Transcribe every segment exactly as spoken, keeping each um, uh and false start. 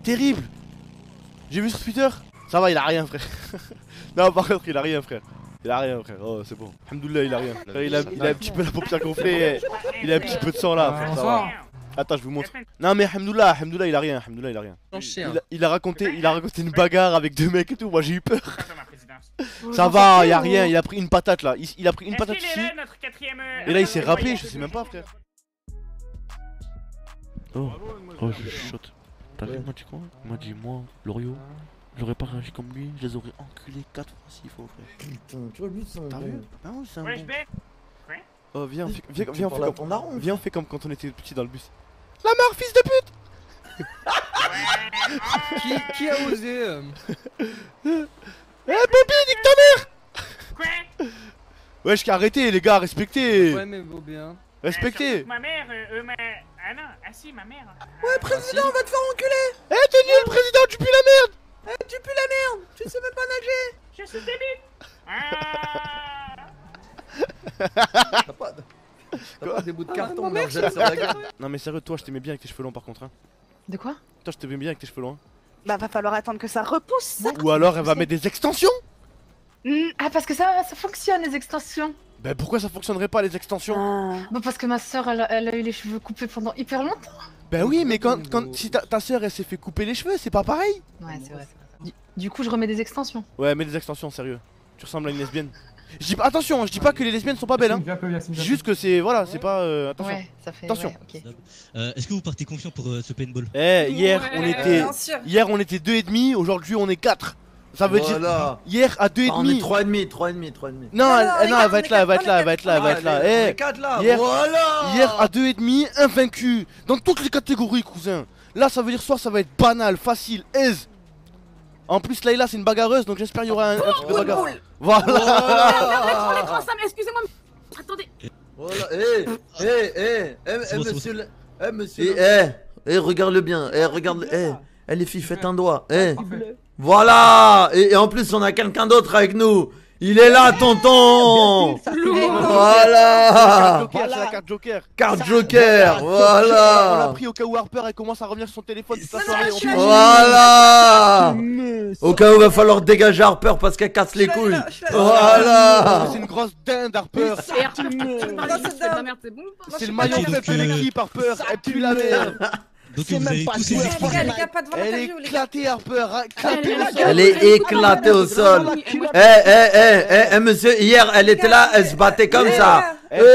terrible. J'ai vu sur Twitter. Ça va, il a rien, frère. Non, par contre, il a rien, frère. Il a rien, frère. Oh, c'est bon. Alhamdoulilah, il a rien. Frère, il, a, il a un petit peu la paupière gonflée. Il a un petit peu de sang là, frère. Ça va. Attends, je vous montre. Non, mais Alhamdoulilah, Alhamdoulilah, il a rien. Alhamdoulilah, il a rien. Il a, il a raconté, il a raconté une bagarre avec deux mecs et tout. Moi, j'ai eu peur. Ça va, il a rien. Il a pris une patate là. Il, il a pris une patate ici. Et là, il s'est rappelé. Je sais même pas, frère. Oh, oh, je chuchote. T'as vu, il m'a dit quoi? Il m'a dit, moi, Loriot, j'aurais pas réagi comme lui, je les aurais enculés quatre fois s'il faut, frère. Putain, tu vois, lui, c'est un. T'as vu? Ah oui, c'est un Ouais, bon. je vais. Oh, viens, on fait, viens, viens, on fait comme, on viens, on fait comme quand on était petit dans le bus. La mort, fils de pute! qui, qui a osé euh... Eh, Bobby, nique ta mère! Quoi? Wesh, ouais, arrêtez, les gars, respectez! Ouais, mais vaut bien. Respectez! Ma mère, euh, ma... Ah non, ah si, ma mère. Ouais, président, on va te faire enculer! Eh, hey, t'es nul, président, tu pues la merde! Eh, hey, tu pues la merde! Tu sais même pas nager! Je suis débile! Ah. T'as pas, t'as pas des bouts de carton, on leur jette sur la gueule. Non, mais sérieux, toi, je t'aimais bien avec tes cheveux longs par contre. Hein. De quoi? Toi, je t'aimais bien avec tes cheveux longs. Hein. Bah, va falloir attendre que ça repousse. Ça. Ou alors, elle va mettre des extensions? Mmh, ah, parce que ça, ça fonctionne, les extensions. Bah, pourquoi ça fonctionnerait pas, les extensions? Ah. Bah, parce que ma soeur, elle, elle a eu les cheveux coupés pendant hyper longtemps. Bah oui, mais quand, quand si ta, ta soeur elle s'est fait couper les cheveux, c'est pas pareil. Ouais, c'est vrai. Du, du coup, je remets des extensions. Ouais, mets des extensions, sérieux. Tu ressembles à une lesbienne. Je dis pas, attention, je dis pas que les lesbiennes sont pas belles, hein. Juste que c'est, voilà, c'est pas. Euh, attention. Ouais, ça fait. Attention. Ouais, okay. euh, Est-ce que vous partez confiant pour euh, ce paintball? Eh, hier ouais, on était, hier on était deux et demi, aujourd'hui on est quatre. Ça veut voilà. dire hier à deux et ah, demi. On est trois et demi, trois et demi, trois et demi. Non, non, elle, non, elle, non, quatre, elle va être là, elle va être là, elle va être là, elle va être là, elle va être là. Eh, hier, voilà. Hier à deux et demi, invaincu dans toutes les catégories, cousin. Là, ça veut dire soir, ça va être banal, facile, aise. En plus, Layla, c'est une bagarreuse, donc j'espère qu'il y aura un, un truc de bagarre. Voilà. Excusez-moi, attendez. Voilà, eh, eh, eh, eh, monsieur, eh, monsieur. Eh, eh, regarde-le bien, eh, regarde, eh, eh, les filles, faites un doigt, eh. Voilà. Et, et en plus, on a quelqu'un d'autre avec nous. Il est là, tonton. Voilà. C'est la carte Joker. Carte Joker, voilà. On l'a pris au cas où Harper elle commence à revenir sur son téléphone toute la soirée. Voilà. Au cas où il va falloir dégager Harper parce qu'elle casse les couilles. Voilà. C'est une grosse dinde Harper. C'est le maillon faible de l'équipe Harper. Elle pue la merde. Donc vous avez tous ces explications. Elle est éclatée Harper, éclatée au sol. Elle est éclatée au sol. Eh, eh, eh, eh, monsieur, hier elle était là, elle se battait comme ça.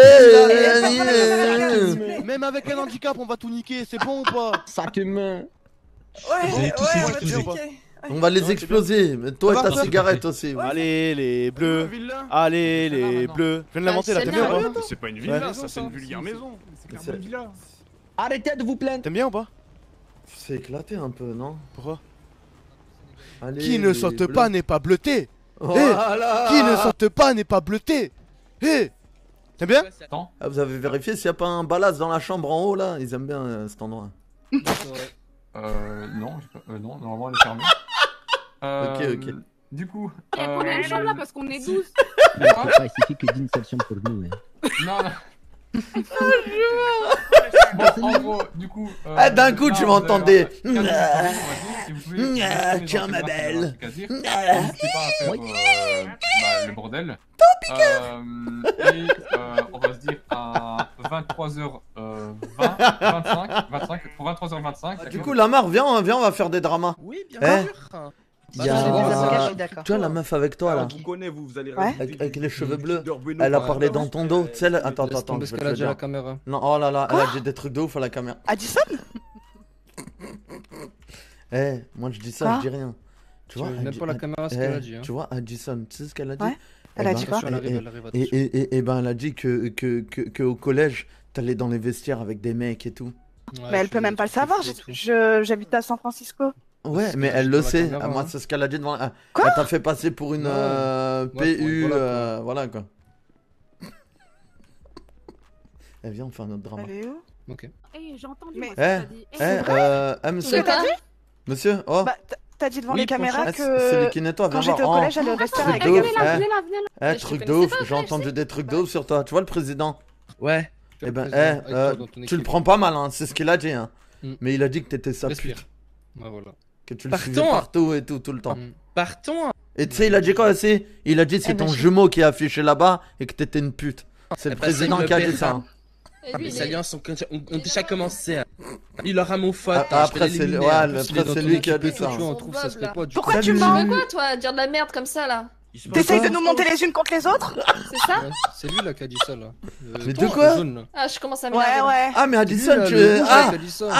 Même avec un handicap, on va tout niquer, c'est bon ou pas? Sac humain. Ouais, ouais, on va les exploser, mais toi et ta cigarette aussi. Allez les bleus, allez les bleus. Je viens de l'inventer là, t'aimes bien ou pas? C'est pas une villa, ça c'est une vulgaire maison. C'est clairement une villa. Arrêtez de vous plaindre. T'aimes bien ou pas? C'est éclaté un peu, non? Pourquoi? Allez, qui ne saute pas n'est pas bleuté. Voilà. Hey, qui ne saute pas n'est pas bleuté. Hé hey. T'aimes bien? Ah, vous avez vérifié s'il n'y a pas un balaz dans la chambre en haut là? Ils aiment bien euh, cet endroit. Euh non, euh, non, normalement elle est fermée. Euh, ok, ok. Du coup... Il y a combien de chambres là parce qu'on est douze? Il suffit que d'une seule chambre pour nous. Non, non. Bon, en gros, du coup. Euh, ah, d'un coup, tu m'entendais. Tiens, ma belle. N'hésitez pas à faire euh, bah, le bordel. Euh, et euh, on va se dire à vingt-trois heures vingt, vingt-cinq, vingt-cinq, pour vingt-trois heures vingt-cinq. Ah, du coup, Lamar, viens, viens, on va faire des dramas. Oui, bien eh sûr. Il y a... Tu vois la meuf avec toi là, vous connaissez, vous, vous allez ouais. avec, avec les cheveux bleus, elle a parlé dans ton dos, tu sais, attends, attends, attends, je vais te le dire. La caméra. Non, oh là là, elle a dit des trucs de ouf à la caméra. Addison? Eh, moi je dis ça, je dis rien. Tu vois, même pas la caméra ce qu'elle a dit. Tu vois, Addison, tu sais ce qu'elle a dit? Ouais. Elle a dit quoi? Et ben elle a dit que que que au collège, t'allais dans les vestiaires avec des mecs et tout. Mais elle peut même pas le savoir, j'habite à San Francisco. Ouais, mais elle le sait. Ah, moi, c'est ce qu'elle a dit devant. Ah, quoi? Elle t'a fait passer pour une euh, P U. Voilà, euh, voilà quoi. Elle vient, on fait un autre drama. Elle est où? Ok. Eh, j'ai entendu. Mais... Eh, eh, euh, eh, monsieur. Monsieur, oh. Bah, t'as dit devant oui, les caméras ah, que. C'est lui qui nettoie, quand j'étais au collège, j'allais au restaurant avec des gars. Eh, truc de ouf, j'ai entendu des trucs de ouf sur toi. Tu vois le président? Ouais. Eh ben, eh, tu le prends pas mal, hein, c'est ce qu'il a dit, hein. Mais il a dit que t'étais sa pute. Bah voilà. Que tu le Partons. suivais partout et tout, tout le temps. Mm. Partons. Et tu sais, il a dit quoi aussi? Il a dit c'est Eh ben, ton j'ai- jumeau qui est affiché là-bas et que t'étais une pute. C'est le Eh ben, ça, président il me qui a plaît dit ça. pas. hein. Et lui, Les il est- alliances ont, ont- ont déjà commencé. hein. Il aura mon faute. Ah, hein, je après, vais c'est l'éliminer, ouais, hein. le- Il est après, dans c'est ton lui qui a équipe dit et ça. tout, on trouve ça serait pas du Pourquoi Salut. tu Salut. mens Salut. quoi, toi, dire de la merde comme ça là? T'essayes de nous monter les unes contre les autres? C'est ça? Ouais, c'est lui là qui a dit ça là. Euh, Mais toi, de quoi le jaune, là. Ah, je commence à Ouais, m'énerver. ouais. Ah, mais Lui, Addison, là, tu le es. rouge, là, Ah, qui a dit ça.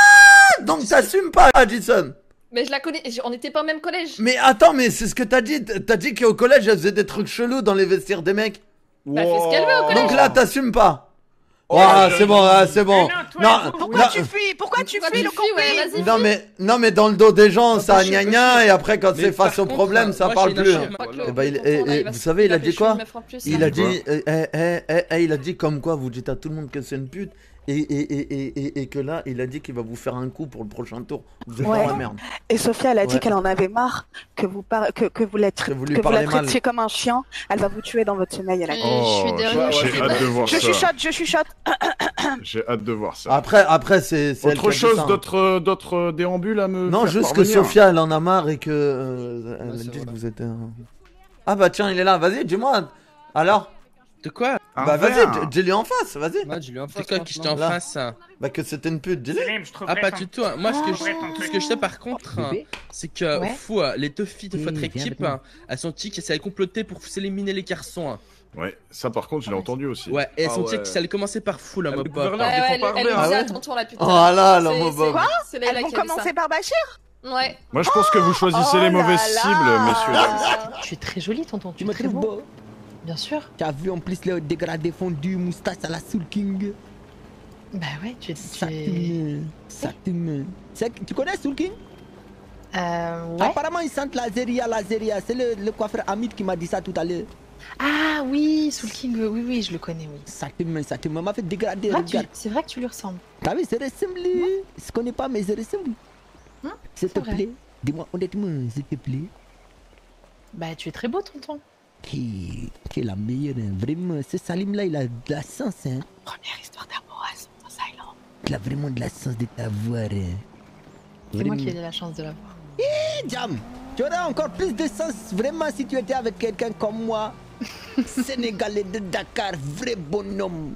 ah donc t'assumes pas, Addison. Mais je la connais, on était pas au même collège. Mais attends, mais c'est ce que t'as dit. T'as dit qu'au collège, elle faisait des trucs chelous dans les vestiaires des mecs. Bah, elle fait ce qu'elle veut au collège. Donc là, t'assumes pas. Oh, Ah, je- c'est bon, ah, c'est bon. Mais non, toi, Non, il faut- Pourquoi non, tu fuis? Pourquoi tu Pourquoi fuis tu le fuis, ouais, camping? vas-y. non, mais, non, mais dans le dos des gens, ça pas chier, gna pas gna, chier. et après, quand Mais c'est face par au contre, problème, ça moi, parle j'ai une plus. affaire. Pas que le- Eh ben, il- le eh, tonton, là, eh, il va vous se- savez, il a va dit pécho, quoi? me fera plus, Il là. a dit, eh, eh, eh, eh, eh, il a dit comme quoi vous dites à tout le monde que c'est une pute. Et, et, et, et, et, et que là, il a dit qu'il va vous faire un coup pour le prochain tour. Vous êtes Ouais. dans la merde. Et Sophia, elle a dit Ouais. qu'elle en avait marre que vous, par... que, que vous la, tra- Que vous lui que vous parlez la mal. traitiez comme un chien. Elle va vous tuer dans votre sommeil. Elle a dit. Et je suis derrière. J'ai hâte de voir Je ça. chuchote, je chuchote. J'ai hâte de voir ça. Après, après c'est c'est elle qui Autre a dit chose, ça, hein. d'autres d'autres déambules à me Non, faire juste que parvenir. Sophia, elle en a marre et que. euh, elle Ouais, a c'est dit vrai. que vous êtes. un- Ah bah tiens, il est là. Vas-y, dis-moi. Alors De quoi? Un Bah vas-y, verre. dis- dis-lui en face, vas-y. Ouais, dis-lui en face. C'est quoi qui j'étais en Là. face? hein Bah que c'était une pute, dis-lui. Selim, je trouve Ah, pas ton- du tout. hein. Moi, ce que trouverais ton je, truc. ce que je sais par contre, hein, Bébé. c'est que Ouais. fou, euh, les deux filles de Oui, votre viens équipe, avec moi. hein, elles sont dit qu'elles allaient comploter pour éliminer les garçons. hein. Ouais, ça par contre, je l'ai entendu aussi. Ouais, et elles Ah sont dit ouais. que ça allait commencer par fou, la Le mob. gouverneur Ouais, ouais, défend elle, pas elle Herbert. nous Ah disait ouais à tonton là putain. Oh là, la C'est- mob. c'est- C'est Leïla Elles vont qui a dit ça. commencer par Bachir? Ouais. Moi, je pense que vous choisissez Oh les mauvaises là là. cibles, messieurs. Ah. Tu es très joli, tonton. Tu Tu es me très trouves beau. beau? Bien sûr. Tu as vu en plus le dégradé fondu, moustache à la Soul King? Bah ouais, tu es. Ça Tu te es... met. Ça te met. C'est- Tu connais Soul King? Euh, ouais. Apparemment, il sent la Zeria, la Zeria. C'est le, le coiffeur Hamid qui m'a dit ça tout à l'heure. Ah oui, Soul King, oui, oui, je le connais, oui. Ça te met, ça te met. M'a fait dégrader, Ah, tu- regarde. C'est vrai que tu lui ressembles. T'as vu, je ressemble. Je connais pas, mais je ressemble. Hein, S'il te c'est vrai. plaît, dis-moi honnêtement, s'il te plaît. Bah, tu es très beau, tonton. Qui, qui est la meilleure, hein. Vraiment, ce Salim là, il a de la chance, hein. Première histoire d'amour à son Silent. Il a vraiment de la chance de t'avoir, hein. C'est moi Vraiment. qui ai la chance de l'avoir. Eh, Jam, tu aurais encore plus de sens vraiment si tu étais avec quelqu'un comme moi. Sénégalais de Dakar, vrai bonhomme.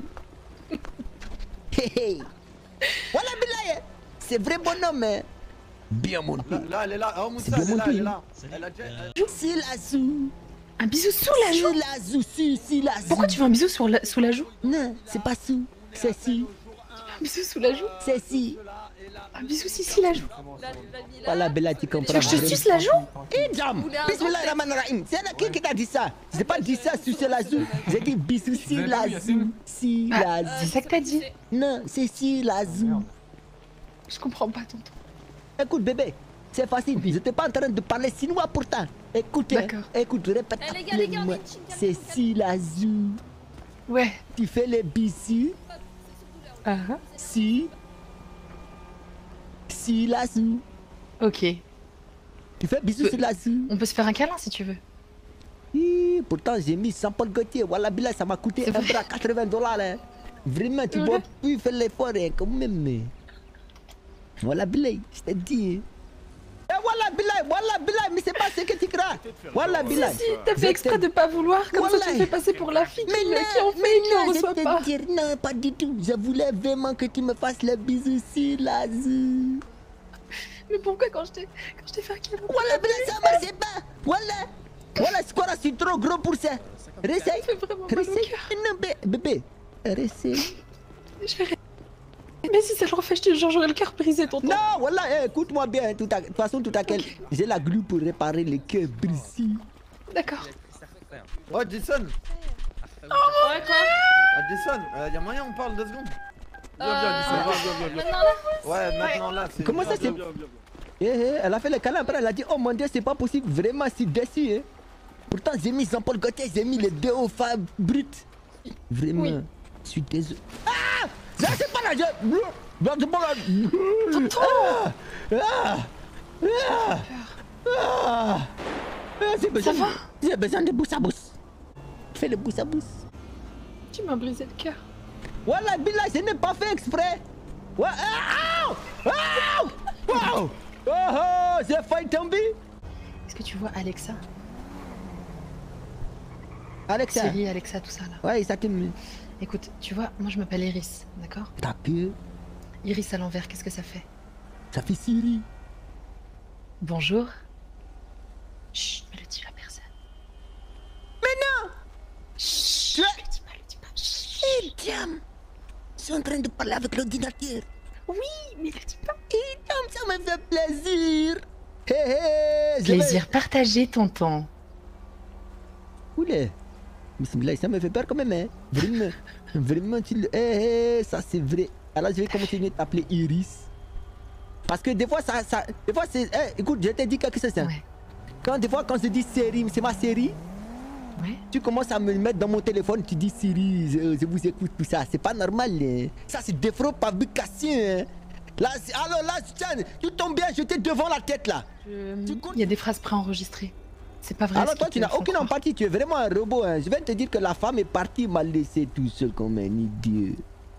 Hey, hey. Voilà, Bilaye, c'est vrai bonhomme, hein. Bien monté. Là, là, elle est là. Oh, Moussa, C'est bien elle est là, elle est monté. là. Elle a déjà- elle- Si la zou. Un bisou sous la joue. Si la zou, si, si la zou. Pourquoi tu veux un bisou sur la- sous la joue? Non, c'est pas sous, c'est si, Un bisou sous la joue? c'est si. Un bisou si, si la joue. La- la villa. Voilà, Bella, tu comprends. Tu veux que je te suce la joue? Eh, Jam, Vous voulez un Bismillahirrahmanirrahim. C'est là qui qui t'a dit ça? J'ai pas dit ça, sucer la zou. J'ai dit bisous si avez la pas vu, Yacine zou. Si Ah, la c'est zou. ça que t'as dit. Non, c'est si la zou. Je comprends pas, tonton. Écoute, bébé, c'est facile. Je n'étais pas en train de parler chinois pourtant. Écoute, hein. D'accord. écoute, répète Eh, les gars, les gars, après moi. on est une C'est si la zou. Ouais. Tu fais les bisous. Ah, ah. Si. Si la zou. Ok. Tu fais bisous Euh, sur la zou. On peut se faire un câlin si tu veux. Hi, pourtant, j'ai mis Jean-Paul Gaultier. Voilà, Bilal, ça m'a coûté C'est un vrai. bras quatre-vingts dollars. Hein. Vraiment, tu Ouais. dois plus faire l'effort hein, quand même. hein. Voilà, Bilal, je t'ai dit. hein. Eh, voilà, Bilal, voilà, Bilal, mais c'est pas ce que tu crois. Voilà, Bilal. Si, t'as fait exprès de pas vouloir, comme ça tu Voilà. me fais passer pour la fille qui, Mais me- non, qui en fait mais et qui en non, reçoit je te pas. dire, non, pas du tout. Je voulais vraiment que tu me fasses le bisou sur la zou. Mais pourquoi quand je t'ai quand je t'ai fait un câlin? Voilà, Bilal, ça marche pas. Voilà. Voilà, c'est quoi là, je suis trop gros pour ça. Réessaye. Ça me fait vraiment mal au Réessaye. cœur. Non, bé- bébé. Réessaye. Je vais... Mais si ça le refait, je te jure, j'aurai le cœur brisé, tonton. Non, voilà, eh, écoute-moi bien. tout à- De toute façon, tout à quel. J'ai la glue pour réparer les cœurs brisés. D'accord. Oh, Jason. Ouais, quoi? Jason, il y a moyen, on parle deux secondes. Euh, Viens, viens, Jason, viens, viens, viens, viens. Maintenant là? Ouais, maintenant là, c'est. Comment ça, viens, c'est- viens, viens, viens. Eh, eh, elle a fait le câlin, après elle a dit, oh mon dieu, c'est pas possible. Vraiment, c'est déçu, hein. Pourtant, j'ai mis Jean-Paul Gaultier, j'ai mis les deux au femmes brutes. Vraiment, Oui. je suis désolé. Ah! Ça, c'est pas la gueule! Non, c'est pas la. Ah! Ah! Ah! Ah! Ah, j'ai besoin, Ça va? j'ai besoin de bousse à bousse. Fais le bousse à bousse. Tu m'as brisé le cœur. Voilà, Bilal, je n'ai pas fait exprès. Ouais, ah! Ah! Ah! oh, j'ai failli tomber. Est-ce que tu vois Alexa? Alexa. Siri, Alexa, tout ça là. Ouais, ça t'aime. Écoute, tu vois, moi je m'appelle Iris, d'accord? T'as peur? Iris à l'envers, qu'est-ce que ça fait? Ça fait Siri. Bonjour. Chut, ne le dis à personne. Mais non! Chut, tu le dis pas, le dis pas. Chut. Hé, Jam! Je suis en train de parler avec l'ordinateur. Oui, mais le dis pas. Hé, Jam, ça me fait plaisir. Hé, hé, Plaisir partagé, tonton. Oula. Bismillah, ça me fait peur quand même, hein. Vraiment. Vraiment, tu le. Hé, hé, ça c'est vrai. Alors, je vais continuer de t'appeler Iris. Parce que des fois, ça. ça des fois, c'est. Hey, écoute, je t'ai dit quelque chose. Hein. Ouais. Quand des fois, quand je dis série, c'est ma série. Ouais. Tu commences à me mettre dans mon téléphone, tu dis Siri, je, je vous écoute, tout ça. C'est pas normal. Hein. Ça, c'est des fraudes fabrication. Hein. Là, alors là, tiens, tu tombes bien, j'étais devant la tête là. Je... Il y a des phrases préenregistrées. C'est pas vrai. Alors ce toi, qu'ils tu te n'as font aucune croire. empathie, tu es vraiment un robot. Hein. Je viens de te dire que la femme est partie, m'a laissé tout seul comme un idiot.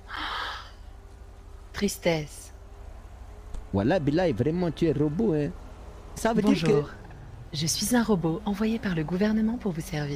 Tristesse. Voilà, Bilal, vraiment, tu es robot. Hein. Ça veut Bonjour. dire que... Je suis un robot envoyé par le gouvernement pour vous servir.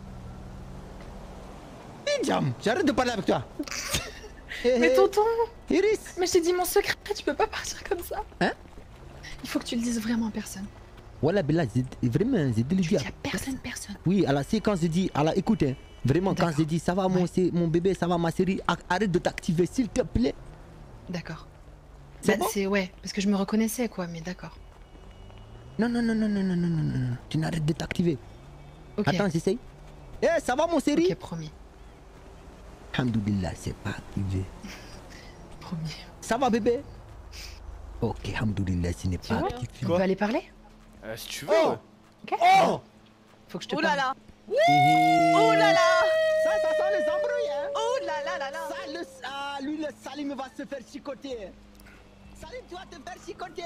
Jam, j'arrête de parler avec toi. Mais tonton, Iris. mais je t'ai dit mon secret, tu peux pas partir comme ça. Hein? Il faut que tu le dises vraiment à personne. Voilà, Bilal, vraiment, j'ai délégué. Il y a personne, personne. Oui, alors c'est quand je dis, alors écoute, hein, vraiment, quand je dis, ça va mon, Ouais. mon bébé, ça va ma série, arrête de t'activer, s'il te plaît. D'accord. C'est Bah, bon? c'est ouais, parce que je me reconnaissais quoi, mais d'accord. Non, non, non, non, non, non, non, non, non, non, tu n'arrêtes de t'activer. Ok. Attends, j'essaye. Eh, ça va mon série? Ok, promis. Alhamdoulilah, c'est pas activé. Promis. Ça va bébé? Ok, alhamdoulilah, ce n'est Tu pas vois activé. On peut aller parler? Euh, si tu veux. Oh. ouais. Ok. Oh! Faut que je te Ouh là parle. là. Oh Ouh là là. Ça, ça sent les embrouilles, hein? Ouh là là là là. Ça, le, ah, lui, le Salim va se faire chicoter. Salim, tu vas te faire chicoter.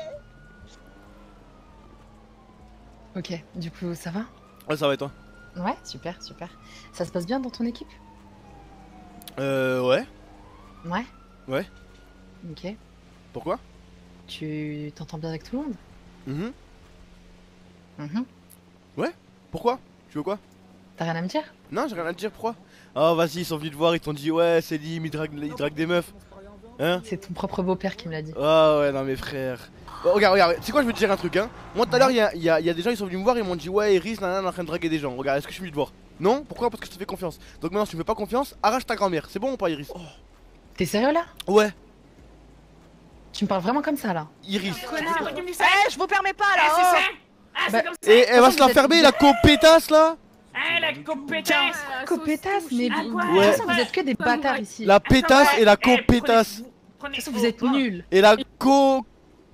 Ok, du coup, ça va? Ouais, ça va et toi? Ouais, super, super. Ça se passe bien dans ton équipe? Euh, ouais. Ouais. Ouais. Ok. Pourquoi? Tu t'entends bien avec tout le monde? Mhm. Mhm. Ouais. Pourquoi? Tu veux quoi? T'as rien à me dire? Non, j'ai rien à te dire, pourquoi? Oh, vas-y, ils sont venus te voir, ils t'ont dit, ouais, Selim, il drague, il drague des meufs. Hein? C'est ton propre beau-père qui me l'a dit. Ah ouais, non, mes frères. Oh, regarde, regarde, tu sais quoi, je vais te dire un truc, hein. Moi, tout à l'heure, il y a, y a- y a des gens, ils sont venus me voir, ils m'ont dit, ouais, Iris, nanana, on est en train de draguer des gens. Regarde, est-ce que je suis venu te voir? Non? Pourquoi? Parce que je te fais confiance. Donc maintenant, si tu me fais pas confiance, arrache ta grand-mère. C'est bon ou pas, Iris? T'es sérieux là? Ouais, Tu me parles vraiment comme ça là? Iris. Eh, je vous permets pas là. Ah, c'est oh. ça. Ah, Bah, c'est comme ça. Et elle va se vous la êtes- fermer, la copétasse là. Ah, la compétence. Copétasse, mais Ah, de quoi? toute Ouais. façon, vous êtes que des bâtards ici. La pétasse et la copétasse. De toute façon, vous êtes nuls. Et la co.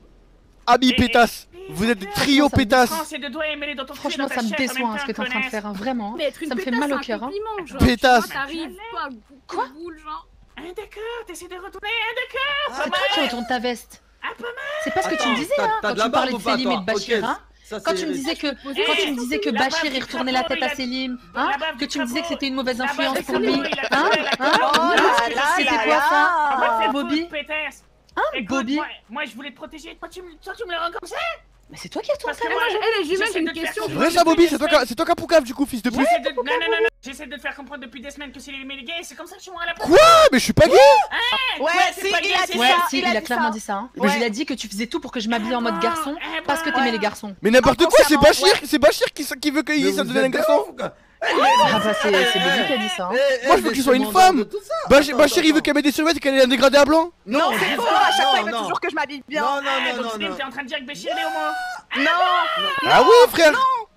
Ami pétasse. Vous êtes des trio ça me pétasse. C'est de doigts et mêler dans ton cul, Franchement, dans ta ça me chair, en déçoit même hein, ce temps, que t'es en train de connasse. faire, hein, vraiment. Mais être une Ça me fait pétasse, mal au c'est un cœur. Hein. compliment, genre. Pétasse. Tu vois, T'arrives pas, Quoi boule, genre. Ah, d'accord, t'essaies de retourner. Ah, d'accord. C'est toi qui retourne ta veste. Ah, pas mal. C'est pas ce que tu Attends, me disais t'as- hein, t'as quand de la tu parlais de barbe ou pas, Selim et de toi? Bachir. Ok, Hein. ça, Quand c'est- tu me disais que, Eh, quand tu me disais que la Bachir bave il du retournait la crapaud, tête à il a- Selim, la hein, bave que du tu me disais que crapaud. c'était une mauvaise La bave influence du pour crapaud, lui, il a hein, trouvé la hein, crapaud. Oh là là c'était là quoi là. ça, On va te hein, faire Bobby, foutre, pétasse. hein, Écoute, Bobby. moi, moi, je voulais te protéger. Toi, tu me, toi, tu me le rends comme ça. Mais c'est toi qui retourne Parce ta que moi, veste. Eh, les jumelles, j'essaie j'ai une de te faire question. C'est comprendre vrai ça, depuis Bobby? des C'est toi, semaines. qui- c'est toi qui a poucave du coup, fils de pute. J'essaie de... Non, non, non, non. J'essaie de te faire comprendre depuis des semaines que c'est les les gays. C'est comme ça que tu m'en la Quoi? Mais je suis pas gay! Ouais, Ouais, si, c'est pas il gay, a c'est dit Ouais, ça. si, il il a a dit clairement ça. dit ça. hein. Ouais. Mais il a dit que tu faisais tout pour que je m'habille en mode garçon Eh parce que ben. t'aimais les garçons. Mais n'importe quoi, c'est Inconsciemment, Bachir, c'est Bachir qui, qui veut que Mais Iris vous ça devienne un êtes garçon. ouf, quoi. Ah bah c'est c'est Bobby qui a dit ça. hein. Eh, eh, Moi je veux qu'il soit une laissez-moi femme. de tout ça. Bachir, Attends, Bachir il veut attends. qu'elle mette des survêtements et qu'elle ait un dégradé à blanc. Non, c'est faux. À chaque non, fois, il veut non. toujours que je m'habille bien. Non, non, Ah, non, donc non, Slim, non. t'es en train de dire que Béchir est homo. Non. Ah oui frère.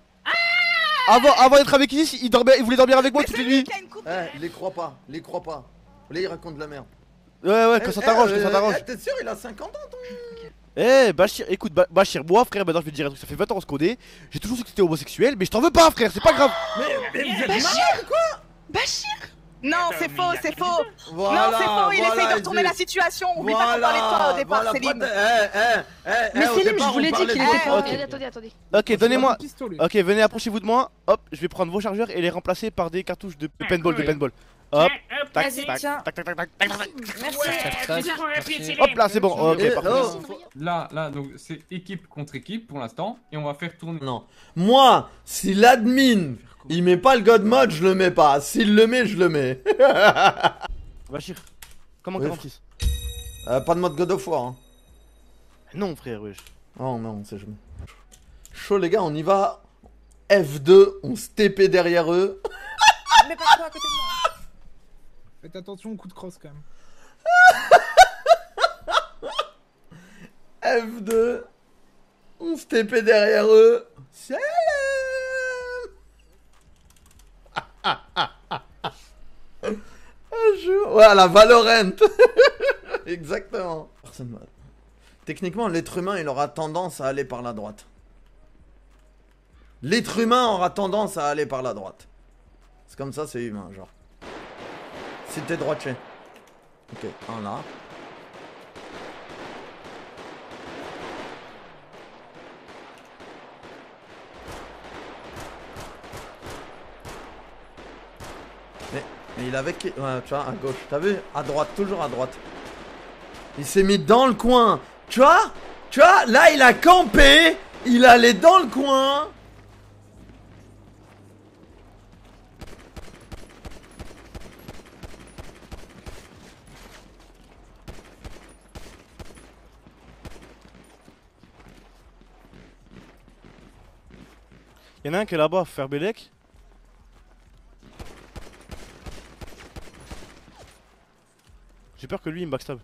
Avant, avant d'être avec Iris, il, dormait, il voulait dormir avec moi Mais toutes c'est les lui nuits. qui a une coupe. Eh, les crois pas, les crois pas. Là, il raconte de la merde. Ouais ouais, quand ça Eh, t'arrange, eh, quand ça t'arrange. eh, T'es sûr, il a cinquante ans, ton. Eh Bachir, écoute Ba- Bachir, moi frère, maintenant je vais te dire un truc, ça fait vingt ans qu'on se connaît. J'ai toujours su que t'étais homosexuel, mais je t'en veux pas frère, c'est pas grave. Mais, mais vous êtes Bachir malade, quoi. Bachir. Non, c'est faux, c'est faux. Voilà, Non, c'est faux. Il voilà, essaye de retourner il- la situation. Oublie pas qu'on parlait de toi au départ, voilà, Céline. pas- eh, eh, eh, Mais eh, au Céline, départ, je vous l'ai on dit parlait qu'il de- était pas- Ok. Attendez, attendez, attendez. Ok, donnez-moi. Pistolet. Ok, venez approchez-vous de moi. Hop, je vais prendre vos chargeurs et les remplacer par des cartouches de paintball, de paintball. Hop, Hop, tac, vas-y, tac, tiens. tac, tac, tac, tac, tac, tac. Merci. Tac, tac, Déjà, on va appuyer merci. sur les- Hop là, c'est bon. Ok, Eh, parfait. oh. Là, là, donc c'est équipe contre équipe pour l'instant. Et on va faire tourner. Non. Moi, si l'admin, il met pas le God Mode, je le mets pas. S'il le met, je le mets. Bachir, comment Oui. quarante-six? Euh, pas de mode God of War. Hein. Non, frère, wesh. Oh non, on sait jamais. Chaud les gars, on y va. F deux, on se T P derrière eux. Mais pas toi à côté de moi. Faites attention au coup de crosse quand même. F deux, on se T P derrière eux. Salam. Un jour. Voilà, Valorant. Exactement. Personne va- Techniquement, l'être humain, il aura tendance à aller par la droite. L'être humain aura tendance à aller par la droite. C'est comme ça, c'est humain, genre. Si t'es droitier. Ok, un là. Mais, mais il avait qui? Ouais, tu vois, à gauche. T'as vu? À droite, toujours à droite. Il s'est mis dans le coin. Tu vois? Tu vois? Là, il a campé. Il allait dans le coin. Y'en a un qui est là-bas, faire Bélec. J'ai peur que lui il me backstab.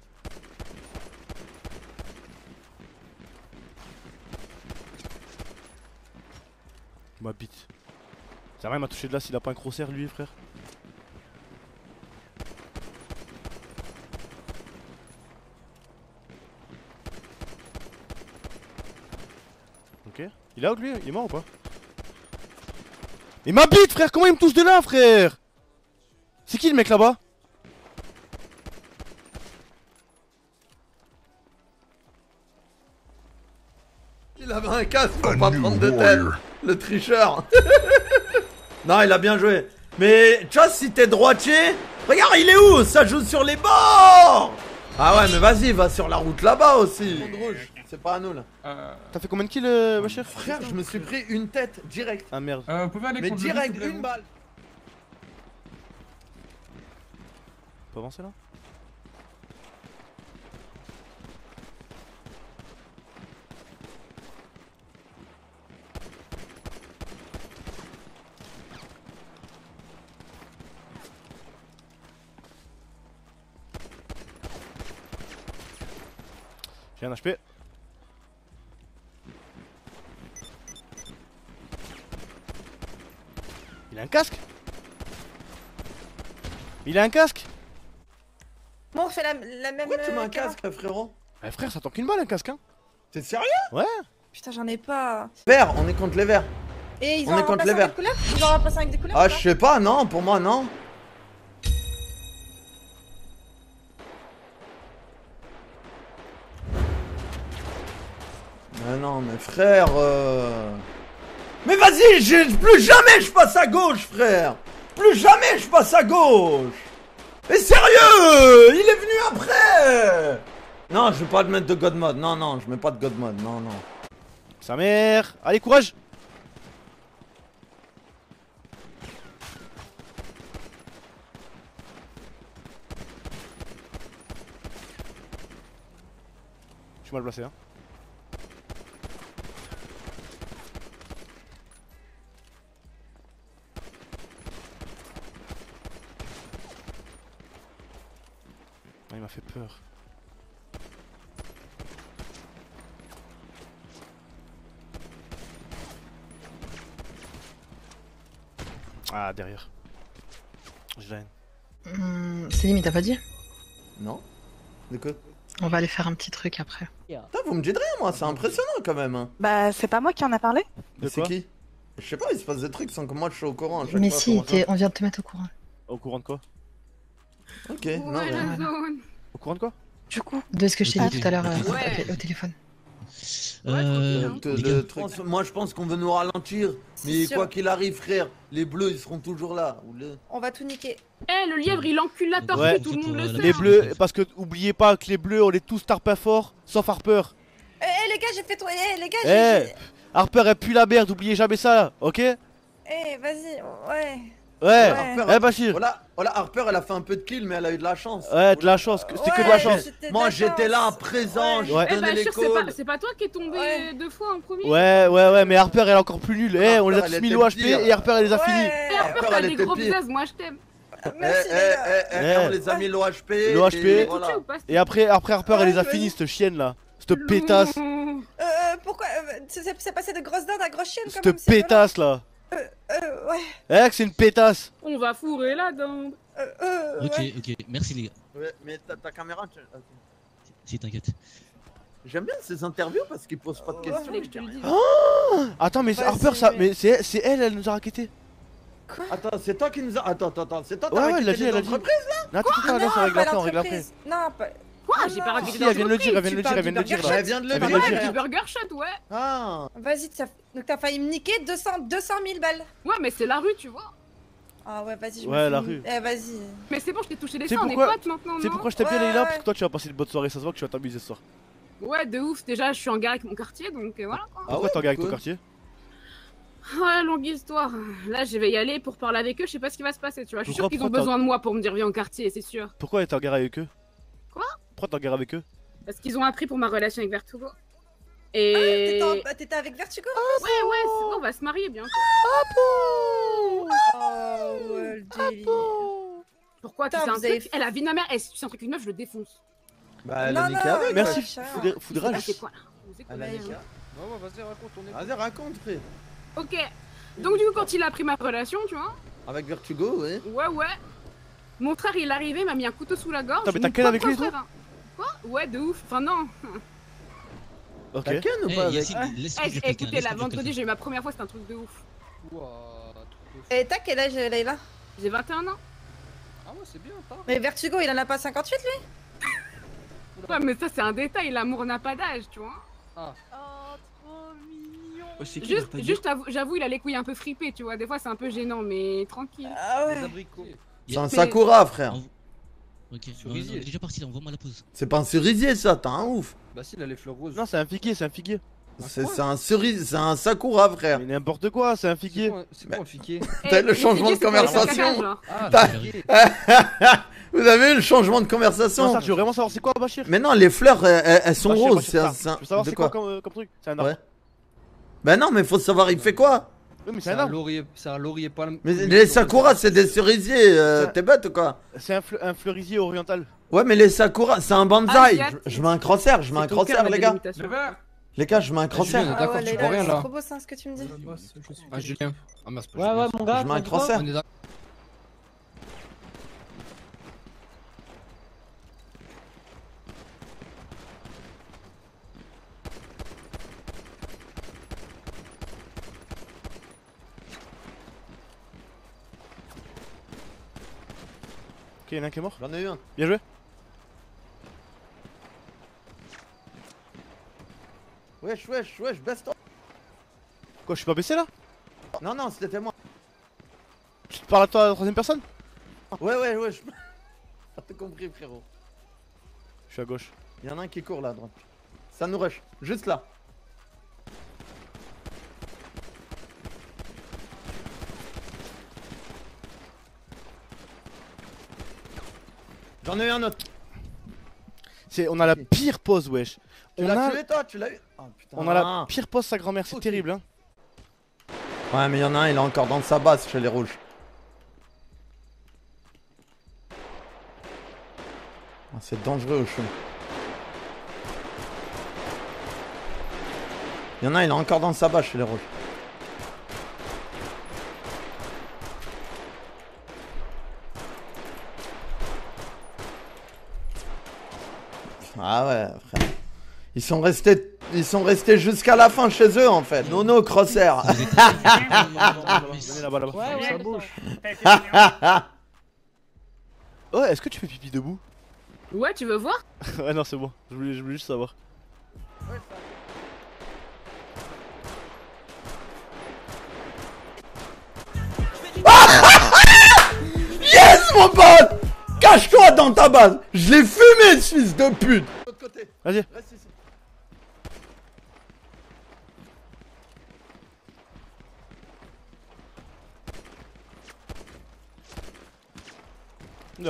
Ma bite. Ça rien m'a touché de là s'il a pas un crosshair lui frère. Ok. Il est out lui? Il est mort ou pas? Mais ma bite frère, comment il me touche de là frère? C'est qui le mec là-bas? Il avait un casque pour pas prendre de tête. Le tricheur. Non, il a bien joué. Mais tu vois, si t'es droitier, regarde, il est où? Ça joue sur les bords. Ah ouais, mais vas-y, va sur la route là-bas aussi. Rouge, c'est pas à nous là. Euh, T'as fait combien de kills, euh, ma chère? Frère, je me suis pris une tête direct. Ah merde. euh, vous pouvez aller Mais contre le direct, but, s'il vous une plaît. balle. On peut avancer là? J'ai un H P. Il a un casque? Il a un casque? Bon, on fait la, la même. Pourquoi tu mets euh, un casque, frérot? Eh frère, ça tend qu'une balle un casque hein? T'es sérieux? Ouais. Putain, j'en ai pas. Vert, on est contre les verts. Et ils On ont est contre remplacé les avec verts. des couleurs? Ils ont remplacé avec des couleurs? Ah, ou je pas sais pas, non, pour moi, non. Mais non, mais frère. euh, Mais vas-y, j'ai- plus jamais je passe à gauche, frère. Plus jamais je passe à gauche. Mais sérieux, il est venu après. Non, je vais pas te mettre de God Mode. Non, non, je mets pas de God Mode. Non, non. Sa mère. Allez, courage. Je suis mal placé hein. Ah, il m'a fait peur. Ah, derrière. J'ai la haine. Hum, Céline, il t'a pas dit? Non. De quoi? On va aller faire un petit truc après. Putain, vous me dites rien, moi, c'est impressionnant quand même. Hein. Bah, c'est pas moi qui en a parlé. De C'est quoi? qui? Je sais pas, il se passe des trucs sans que moi je sois au courant à chaque Mais fois. si, comment ça. t'es- on vient de te mettre au courant. Au courant de quoi? Ok, non, Ouais, mais... la zone. Au courant de quoi? Du coup. De ce que je t'ai Ok, dit tout à l'heure ok. euh, Ouais. au téléphone. Euh, De- les de gars, trucs. Moi je pense qu'on veut nous ralentir. Mais sûr. quoi qu'il arrive, frère, les bleus ils seront toujours là. Ou le- On va tout niquer. Eh, le lièvre, il encule la tortue, Ouais. tout le monde le sait. Les hein. bleus, parce que oubliez pas que les bleus, on est tous tarpins forts, sauf Harper. Eh eh, les gars, j'ai fait toi. Eh les gars, Eh, j'ai. Harper elle pue la merde, oubliez jamais ça là, ok? Eh vas-y, ouais. Ouais, Ouais. eh Bachir. Voilà, voilà, Harper elle a fait un peu de kill mais elle a eu de la chance. Ouais, de la chance, c'était que de Ouais, la chance. c'était de Moi la j'étais là à chance. présent, je Ouais. Eh, donnais bah, les sûr, c'est pas, calls. c'est pas toi qui est tombé Ouais. deux fois en premier. Ouais, ouais, ouais, mais Harper elle est encore plus nulle. Eh, on les a Harper, tous elle mis était le H P pire. et Harper elle les a Ouais. finis. Eh, Harper, Harper, t'as elle des était gros pire. bzaz, moi je t'aime. Eh, Merci eh, les gars. eh, eh, Eh. on les a mis l'O H P. Le H P. et T'es voilà. touché ou pas? Et après, après Harper elle les a Ouais, finis, vas-y. cette chienne là. Cette pétasse. Mmh. Euh, pourquoi euh, c'est c'est passé de grosse dinde à grosse chienne quand Cette même, c'est violent. pétasse là. Euh, euh, ouais. Eh, que c'est une pétasse. On va fourrer la dinde. Euh, euh, Ok, ouais. ok, merci les gars. Ouais, mais ta, ta caméra, tu- ok. Si, t'inquiète. J'aime bien ces interviews parce qu'ils posent pas de Tu questions. voulais que je te le dise. Attends, mais Vas-y, Harper ça. mais- Mais c'est c'est elle, elle nous a raquetté. Attends, c'est toi qui nous a. Attends, attends, attends, c'est toi qui Ouais, as ouais, elle l'a raquetté dit, les elle a dit. entreprises Non, attends, attends, Non, là, ça règle pas après, on règle après. l'entreprise. Non, pas. Quoi? Ah, J'ai non. pas raquetté Si, elle vient de le dire, elle vient de Tu le dire, parles elle vient de le du dire Burger là. Elle vient de le Elle vient de dire. le Ouais, dire. du Burger Shot, ouais. Ah. Vas-y, t'as- donc t'as failli me niquer deux cents, deux cent mille balles. Ouais, mais c'est la rue, tu vois. Ah ouais, vas-y, je Ouais, me la fais- rue. Eh, vas-y. Mais c'est bon, je t'ai touché les C'est seins, on est pourquoi- potes maintenant, Tu sais non? pourquoi je t'aime bien, Ouais, Leïla? ouais. Parce que toi, tu vas passer une bonne soirée. Ça se voit que tu vas t'amuser ce soir. Ouais, de ouf. Déjà, je suis en guerre avec mon quartier, donc euh, voilà quoi. Pourquoi t'es en guerre avec ton cool. quartier? Ouais, longue histoire. Là, je vais y aller pour parler avec eux, je sais pas ce qui va se passer, tu vois. Je suis sûre Pourquoi- qu'ils ont pourquoi t'as- besoin de moi pour me dire viens au quartier, c'est sûr. Pourquoi t'es en guerre avec eux? Quoi? Pourquoi t'es en guerre avec eux? Parce qu'ils ont appris pour ma relation avec Vertugo. Ah, Et. t'étais en- bah, t'étais avec Vertugo? Ouais, ouais, c'est bon, on va se marier bientôt. Oh, ouais, le délire. Pourquoi tu Putain, sais un vous avez truc? Elle a vie de ma mère, et si tu sais un truc une meuf, je le défonce. Bah, elle Non, a niqué non, avec. Merci, ouais. Foudra- Ah, Foudrage. c'est quoi là? On sait Elle a quoi, niqué. hein. Ouais, ouais, vas-y, raconte, on est. Vas-y, raconte, frère. Ok. Donc, du coup, quand il a appris ma relation, tu vois. Avec Vertugo, ouais. Ouais, ouais. Mon frère, il est arrivé, m'a mis un couteau sous la gorge. Attends, mais t'as Mon quel avec propre lui, toi frère, hein. Quoi? Ouais, de ouf. Enfin, non. Ok. T'as ken ou Eh, pas avec Yacine, laisse-moi Eh, dire quelqu'un, écoutez, laisse-moi là, dire vendredi, quelqu'un. j'ai eu ma première fois, c'était un truc de ouf. Ouah, trop. Et t'as quel âge, Leïla? J'ai vingt et un ans. Ah ouais, c'est bien, t'as. Mais Vertugo, il en a pas cinquante-huit, lui? Ouais, mais ça, c'est un détail. L'amour n'a pas d'âge, tu vois. Ah. Oh, trop mignon. Oh, c'est qui, Juste, Bertaglia? juste j'avoue- j'avoue, il a les couilles un peu fripées, tu vois. Des fois, c'est un peu gênant, mais tranquille. Ah Les ouais. abricots. C'est un Mais- Sakura, frère. En- Ok, on Cerisier. est déjà parti là, envoie-moi la pause. C'est pas un cerisier, ça, t'as un ouf. Bah, si, il a les fleurs roses. Non, c'est un figuier, c'est un figuier. C'est c'est un cerisier, c'est un Sakura, frère. Mais n'importe quoi, c'est un C'est figuier. quoi, c'est quoi le fiquet? T'as Eh, le les changement figuiers, de c'est pour les conversation. caca, genre. Ah, T'as- le fiquet. Vous avez eu le changement de Non, conversation? ça, tu veux vraiment savoir c'est quoi, Bachir? Mais non, les fleurs, elles, elles- elles sont Bachir, roses. Bachir, c'est un- ça. c'est un- Tu veux savoir de c'est quoi comme, euh, comme truc? C'est un arbre. Ouais. Bah non, mais faut savoir, il fait quoi? Oui, mais c'est C'est un un arbre. laurier, c'est un laurier palme. Mais les Sakura, c'est des cerisiers. euh, Ça- T'es bête ou quoi? C'est un, fleu- un fleurisier oriental. Ouais, mais les Sakura, c'est un bonsaï. Asiatique. Je, je mets un crosshair, je mets un C'est ton crosshair, cœur, la les gars. délimitation. Le vert. Les gars, je mets un crosshair. Julien, Ah d'accord, ouais, tu Leïla, vois rien, c'est là. trop beau ça, ce que tu me dis. Ah, Julien. Ah, mince, pas Ouais, Julien. ouais, mon gars. Je mets un t'as dit quoi crosshair. On est d'accord. Ok, y'en a un qui est mort. J'en ai eu un. Bien joué. Wesh, wesh, wesh, baisse-toi. Quoi, je suis pas baissé là? Non, non, c'était moi. Je te parle à toi à la troisième personne? Ouais, ouais, ouais. je- T'as compris, frérot. Je suis à gauche. Il y en a un qui court là à droite. Ça nous rush. Juste là. J'en ai eu un autre. C'est, on a la pire pause, wesh. Tu On l'as a, tué toi, tu l'as eu. Oh, putain. on a la pire pause sa grand-mère, c'est Ok. terrible, hein. Ouais, mais il y en a un, il est encore dans sa base chez les rouges. Oh, c'est dangereux au chou. Il y en a un, il est encore dans sa base chez les rouges. Ah ouais, frère. Ils sont restés, ils sont restés jusqu'à la fin chez eux en fait. Nono crosshair. Venez là-bas, là-bas. Ouais, ouais, Ça mais bouge. Ouais, est-ce que tu fais pipi debout? Ouais, tu veux voir? Ouais, non, c'est bon. Je voulais, je voulais juste savoir. on tabasse. Je l'ai fumé, ce fils de pute. Vas-y. Là.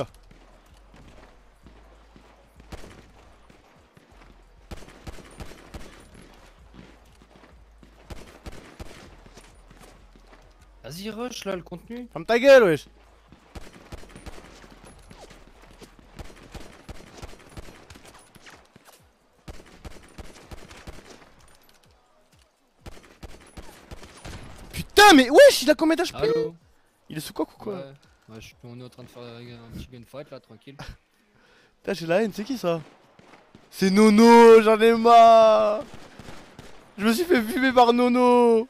Vas-y, rush là, le contenu. Ferme ta gueule, wesh. Putain, mais wesh, il a combien d'H P? Allô? Il est sous coque ou quoi? Ouais, ouais, je, on est en train de faire un petit gunfight là, tranquille. Putain, j'ai la haine, c'est qui ça? C'est Nono, j'en ai marre. Je me suis fait fumer par Nono.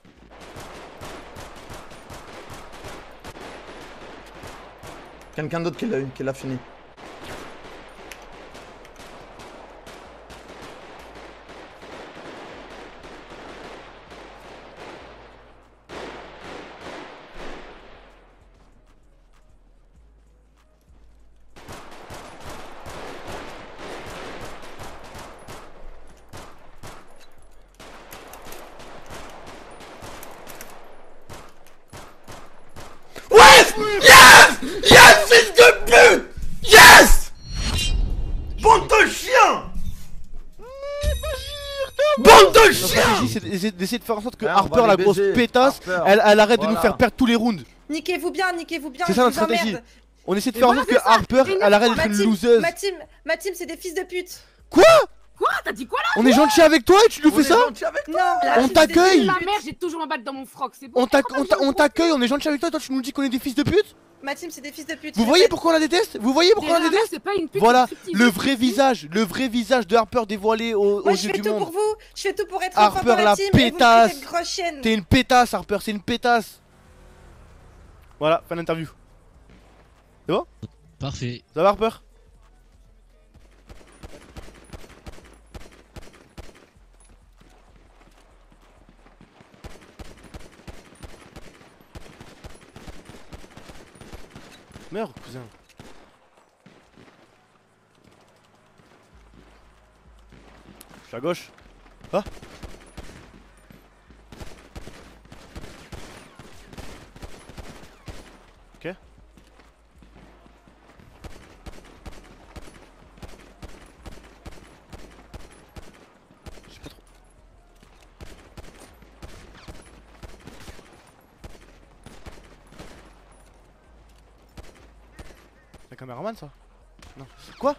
Quelqu'un d'autre qui l'a eu, qui l'a fini. Yes! Yes, fils de pute! Yes! Bande de chiens! Bande de Notre chiens! stratégie, c'est d'essayer d'essayer de faire en sorte que Ouais, on va Harper, les la grosse baiser. pétasse, Harper. elle, elle arrête de nous Voilà. faire perdre tous les rounds. Niquez-vous bien, niquez-vous bien. C'est je ça notre vous stratégie. emmerde. On essaie de Mais faire en voilà, sorte que c'est ça. Harper, Mais elle arrête ma d'être une team- loseuse. Ma team, ma team, c'est des fils de pute. Quoi? Quoi? T'as dit quoi là? On est gentil avec toi et tu nous fais ça? Non, la On team, t'accueille. c'est des Ma fils de mère, pute. j'ai toujours ma batte dans mon froc, c'est bon. On t'ac- on t'a- on t'accueille, on est gentil avec toi et toi tu nous dis qu'on est des fils de pute? Ma team, c'est des fils de pute. Vous voyez pourquoi on la déteste? Vous voyez pourquoi on la Déjà, déteste? c'est pas une pute. Voilà, c'est une le petite vrai fille. visage, le vrai visage de Harper dévoilé aux, Moi, aux je yeux fais du tout monde. pour vous. Je fais tout pour être enfant Harper dans la la team. Et vous me pétasse. traitez de grosse chienne. T'es une pétasse Harper, c'est une pétasse. Voilà, fin d'interview. C'est bon? Parfait. Ça va Harper? Meurs cousin. Je suis à gauche. Ah. Ok. Je sais pas trop. C'est un caméraman ça? Non. Quoi?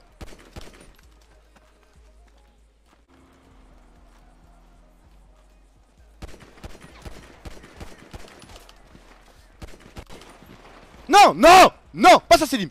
Non, non, non, pas ça Selim.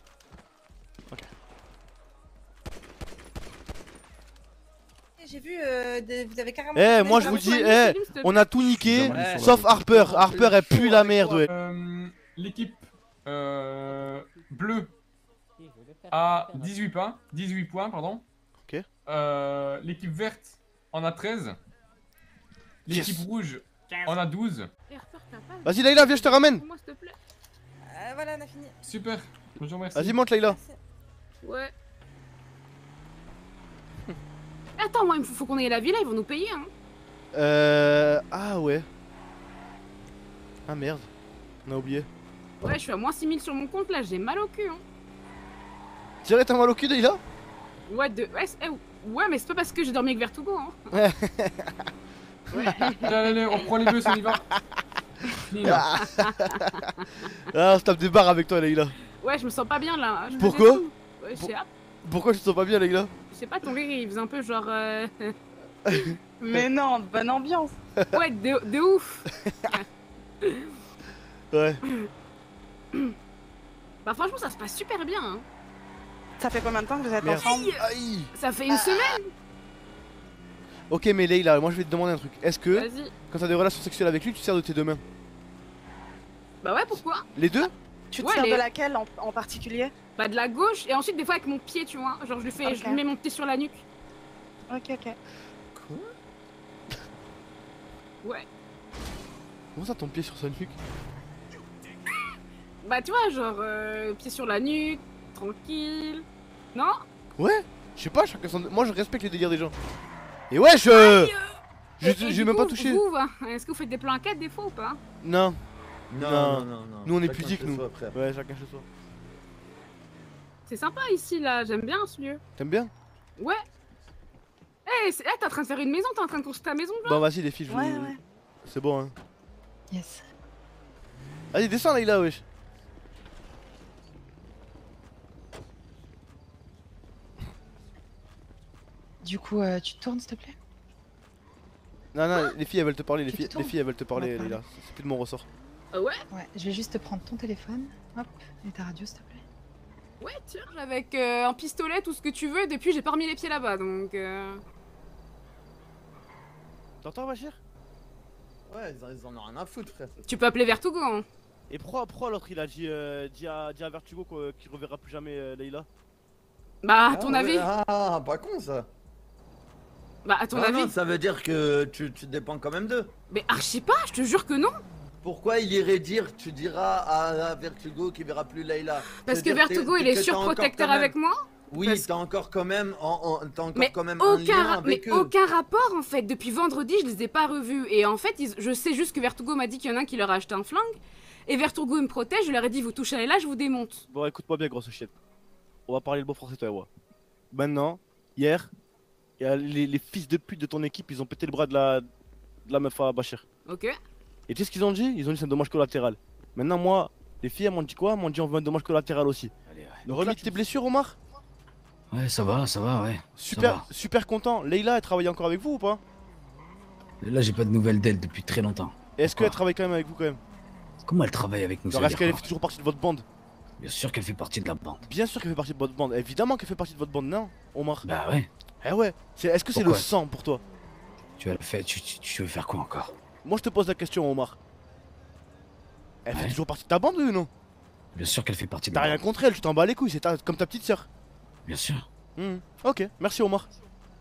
J'ai vu, euh, des- vous avez carrément. Eh, moi je vous dis, eh, on a tout niqué, sauf Harper. Harper elle pue la merde, ouais. Euh, L'équipe euh, bleue a dix-huit points, dix-huit points, pardon. Ok. Euh, L'équipe verte en a treize. L'équipe rouge en a douze. Vas-y Layla, viens, je te ramène. Moi, s'il te plaît. Euh, voilà, on a fini. Super, je vous remercie. Vas-y, monte Layla. Ouais. Attends, moi, il faut, faut qu'on aille à la villa, ils vont nous payer, hein. Euh. Ah ouais. Ah merde. On a oublié. Ouais, je suis à moins six mille sur mon compte, là, j'ai mal au cul, hein. Tiens, t'as mal au cul Layla? Ouais, de... ouais, c'est- eh, ouais, mais c'est pas parce que j'ai dormi avec Vertugo, hein. Ouais. Allez, allez, on reprend les bus, on y va. Fini, là. Ah, on se tape des barres avec toi Layla. Ouais, je me sens pas bien, là. Je me Pourquoi? défoule. Ouais, je sais pas. Pourquoi je te sens pas bien Layla? Je sais pas, ton rire, il faisait un peu genre... euh, Mais non, bonne ambiance. Ouais, de, de ouf. Ouais. Bah franchement, ça se passe super bien, hein. Ça fait combien de temps que vous êtes Merde. ensemble? Aïe. Ça fait une semaine. Ok mais Layla, moi je vais te demander un truc. Est-ce que Vas-y. quand t'as des relations sexuelles avec lui, tu te sers de tes deux mains? Bah ouais, pourquoi? Les deux? Tu te Ouais, sers les- de laquelle en, en particulier? Bah de la gauche, et ensuite des fois avec mon pied, tu vois. Genre je lui fais, je Ok. lui mets mon pied sur la nuque. Ok, ok. Ouais. Comment ça ton pied sur sa nuque? Bah tu vois, genre euh, pied sur la nuque, tranquille. Non? Ouais, je sais pas, chacun son... moi je respecte les délires des gens. Et ouais, je. Je- Et- et J'ai du même coup, pas touché. Vous, hein, est-ce que vous faites des plans enquête des fois ou pas? Non. Non, non, non, non. Nous on est Chacun pudiques, chez nous. soi, frère. Ouais, chacun chez soi. C'est sympa ici là, j'aime bien ce lieu. T'aimes bien? Ouais. Eh, c'est- eh, t'es en train de faire une maison, t'es en train de construire ta maison là? Bon, vas-y, les filles, je vous. Ouais, ouais. C'est bon, hein. Yes. Allez, descends là, là, wesh. Du coup, euh, tu te tournes s'il te plaît? Non, non, les filles elles veulent te parler, les Tu te filles, les tournes filles elles veulent te parler, On va Leïla. C'est plus de mon ressort. Ah ouais? Ouais, je vais juste te prendre ton téléphone. Hop, et ta radio s'il te plaît. Ouais, tiens, avec euh, un pistolet, tout ce que tu veux, depuis j'ai pas remis les pieds là-bas donc. Euh... T'entends, Bachir? Ouais, ils en, ils en ont rien à foutre, frère. Tu peux appeler Vertugo, hein. Et pourquoi, pourquoi l'autre il a dit, euh, dit, à, dit à Vertugo qu'on- qu'il reverra plus jamais euh, Leïla? Bah, à ton Ah, avis? ouais, ah, pas con ça. Bah, à ton Non, avis? non, ça veut dire que tu, tu dépends quand même d'eux. Mais archi pas, je te jure que non. Pourquoi il irait dire, tu diras à, à Vertugo qu'il verra plus Layla? Parce que C'est-à-dire Vertugo t'es- il est que t'as encore surprotecteur quand même- avec moi. Oui, parce- t'as encore quand même, en, en- t'as encore Mais quand même un aucun, lien ra- mais avec eux. aucun rapport en fait. Depuis vendredi, je les ai pas revus. Et en fait, ils- je sais juste que Vertugo m'a dit qu'il y en a un qui leur a acheté un flingue. Et Vertugo il me protège. Je leur ai dit, vous touchez à là, je vous démonte. Bon, écoute-moi bien, grosse chienne. On va parler le beau français, toi et moi. Maintenant, hier, y a les, les fils de pute de ton équipe, ils ont pété le bras de la, de la meuf à Bachir. Ok. Et tu sais ce qu'ils ont dit? Ils ont dit c'est un dommage collatéral. Maintenant, moi, les filles, elles m'ont dit quoi? Elles m'ont dit on veut un dommage collatéral aussi. Remis tes blessures, Omar? Ouais, ça va, ça va, ouais. Super, Ça super content. Leïla, elle travaille encore avec vous ou pas? va. Là, j'ai pas de nouvelles d'elle depuis très longtemps. Et est-ce qu'elle travaille quand même avec vous quand même? Comment elle travaille avec nous? ça Genre, veut est-ce dire qu'elle quoi fait toujours partie de votre bande? Bien sûr qu'elle fait partie de la bande. Bien sûr qu'elle fait partie de votre bande. Évidemment qu'elle fait partie de votre bande, non, Omar? Bah ouais. Eh ouais. C'est- Est-ce que c'est le Pourquoi sang pour toi? Tu vas le faire, tu, tu, tu veux faire quoi encore? Moi, je te pose la question, Omar. Elle fait toujours partie de ta bande, oui ou non? Bien sûr qu'elle fait partie de T'as la rien bande. contre elle, tu t'en bats les couilles, c'est ta- comme ta petite sœur. Bien sûr. Hmm. Ok, merci Omar.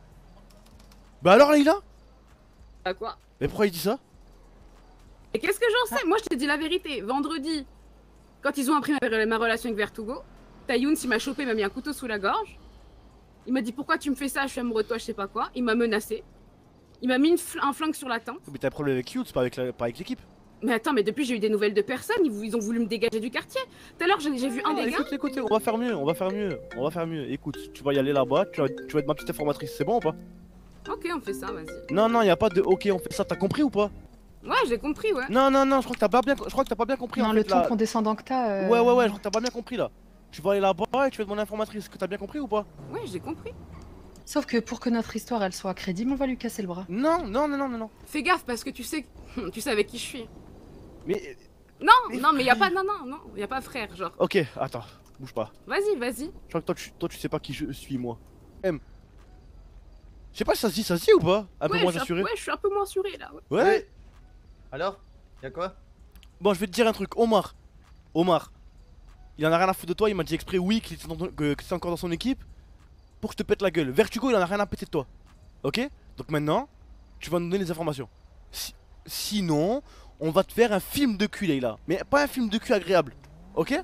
Bah alors Leïla? À quoi? Mais pourquoi il dit ça? Et qu'est-ce que j'en sais? Moi, je te dis la vérité. Vendredi, quand ils ont appris ma, ma relation avec Vertugo, Tayoun, il m'a chopé, il m'a mis un couteau sous la gorge. Il m'a dit pourquoi tu me fais ça, je suis amoureux de toi, je sais pas quoi. Il m'a menacé. Il m'a mis une fl- un flingue sur la tempe. Mais t'as un problème avec Cute, c'est pas avec la- pas avec l'équipe. Mais attends, mais depuis j'ai eu des nouvelles de personnes, ils, vou- ils ont voulu me dégager du quartier. Tout à l'heure j'ai j'ai vu un Ah, des gars. écoute, écoute, on va faire mieux, on va faire mieux, on va faire mieux. Écoute, tu vas y aller là-bas, tu vas, tu vas être ma petite informatrice, c'est bon ou pas? Ok, on fait ça, vas-y. Non, non, y a pas de ok, on fait ça, t'as compris ou pas? Ouais, j'ai compris, ouais. Non, non, non, je crois que t'as pas bien, je crois que t'as pas bien compris Non, en le fait, ton là. condescendant que t'as. euh, Ouais, ouais, ouais, je crois que t'as pas bien compris là. Tu vas aller là-bas et tu vas être mon informatrice, est-ce que t'as bien compris ou pas? Ouais, j'ai compris. Sauf que pour que notre histoire elle soit crédible, on va lui casser le bras. Non, non, non, non, non, non. Fais gaffe parce que tu sais, tu sais avec qui je suis. Mais. Non, non, mais y a pas, non, non, non, y a pas frère, genre. Ok, attends, bouge pas. Vas-y, vas-y. Je crois que toi tu, toi, tu sais pas qui je suis, moi. M. Je sais pas si ça se dit, ça se dit ou pas? Un peu Ouais, moins je suis assuré. Ouais, je suis un peu moins assuré là. Ouais. Ouais. Alors? Y'a quoi? Bon, je vais te dire un truc, Omar. Omar. Il en a rien à foutre de toi, il m'a dit exprès oui qu'il était, dans ton- que, que c'est encore dans son équipe. Pour que je te pète la gueule. Vertugo, il en a rien à péter de toi. Ok? Donc maintenant, tu vas nous donner les informations. Si- sinon, on va te faire un film de cul, Leïla. Mais pas un film de cul agréable. Ok?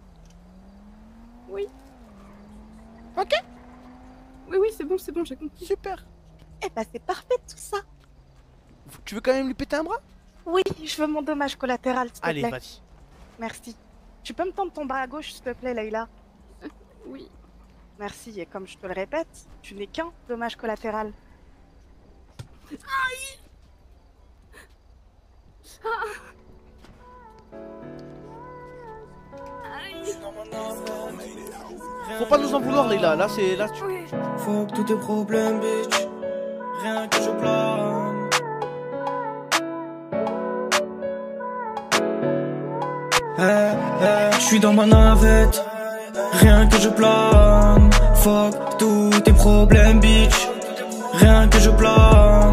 Oui. Ok. Oui, oui, c'est bon, c'est bon, j'ai compris. Super. Eh bah c'est parfait tout ça. Tu veux quand même lui péter un bras? Oui, je veux mon dommage collatéral, s'il te Allez, plaît. vas-y. Merci. Tu peux me tendre ton bras à gauche, s'il te plaît, Leïla? Oui. Merci, et comme je te le répète, tu n'es qu'un dommage collatéral. Aïe. Ah. Aïe. Faut pas nous en vouloir, Leïla. Là, c'est. Là, tu. Fuck tous tes problèmes, bitch. Rien que je plane. Hey, hey, je suis dans ma navette. Rien que je plane. Fuck tous tes problèmes, bitch. Rien que je plane.